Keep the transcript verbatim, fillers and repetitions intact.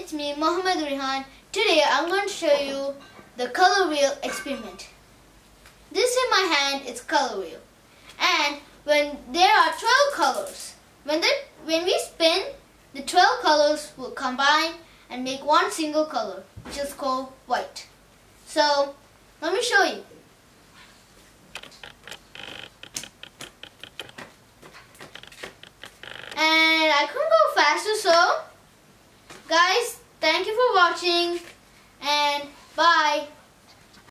it's me, Mohammed Rehan. Today I'm going to show you the color wheel experiment. This in my hand is color wheel, and when there are twelve colors, when the when we spin, the twelve colors will combine and make one single color, which is called white. So let me show you. And I couldn't go faster, so guys, thank you for watching and bye.